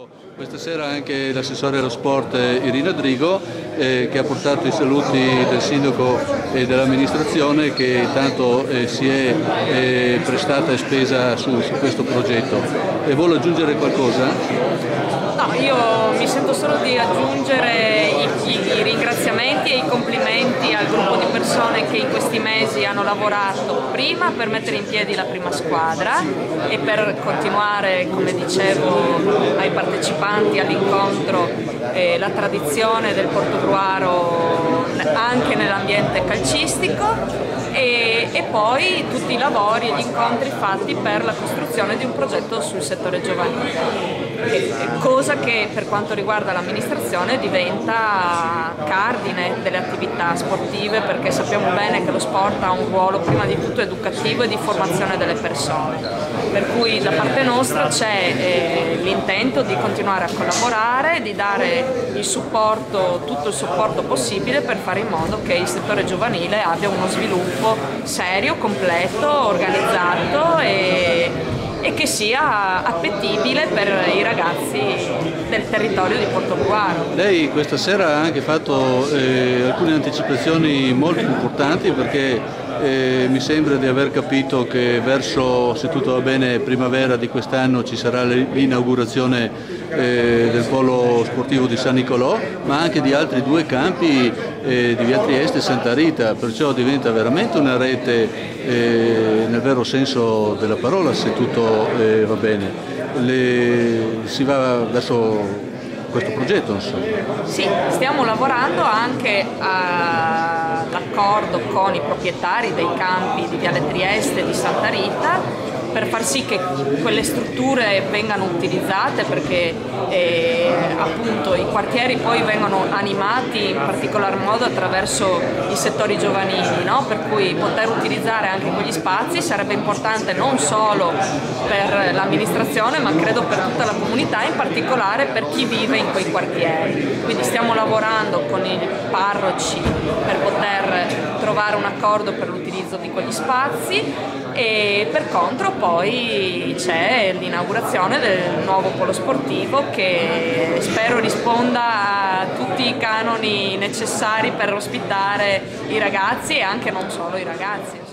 Questa sera anche l'assessore allo sport Irina Drigo che ha portato i saluti del sindaco e dell'amministrazione che tanto si è prestata e spesa su questo progetto. E vuole aggiungere qualcosa? No, io mi sento solo di aggiungere i ringraziamenti e i complimenti al gruppo di persone che in questi mesi hanno lavorato prima per mettere in piedi la prima squadra e per continuare, come dicevo ai partecipanti all'incontro, la tradizione del Portogruaro anche nell'ambiente calcistico e poi tutti i lavori e gli incontri fatti per la costruzione di un progetto sul settore giovanile. Cosa che per quanto riguarda l'amministrazione diventa cardine delle attività sportive, perché sappiamo bene che lo sport ha un ruolo prima di tutto educativo e di formazione delle persone, per cui da parte nostra c'è l'intento di continuare a collaborare, di dare il supporto, tutto il supporto possibile per fare in modo che il settore giovanile abbia uno sviluppo serio, completo, organizzato e che sia appetibile per i ragazzi del territorio di Portogruaro. Lei questa sera ha anche fatto alcune anticipazioni molto importanti, perché mi sembra di aver capito che verso, se tutto va bene, primavera di quest'anno ci sarà l'inaugurazione del polo sportivo di San Nicolò, ma anche di altri due campi di Via Trieste e Santa Rita, perciò diventa veramente una rete nel vero senso della parola, se tutto va bene. Si va verso questo progetto, insomma. Sì, stiamo lavorando anche all'accordo con i proprietari dei campi di Viale Trieste e di Santa Rita per far sì che quelle strutture vengano utilizzate, perché appunto i quartieri poi vengono animati in particolar modo attraverso i settori giovanili, no? Per cui poter utilizzare anche quegli spazi sarebbe importante non solo per l'amministrazione, ma credo per tutta la comunità, in particolare per chi vive in quei quartieri. Quindi stiamo lavorando con i parroci per poter trovare un accordo per l'utilizzo di quegli spazi, e per contro poi c'è l'inaugurazione del nuovo polo sportivo che spero risponda a tutti i canoni necessari per ospitare i ragazzi e anche non solo i ragazzi.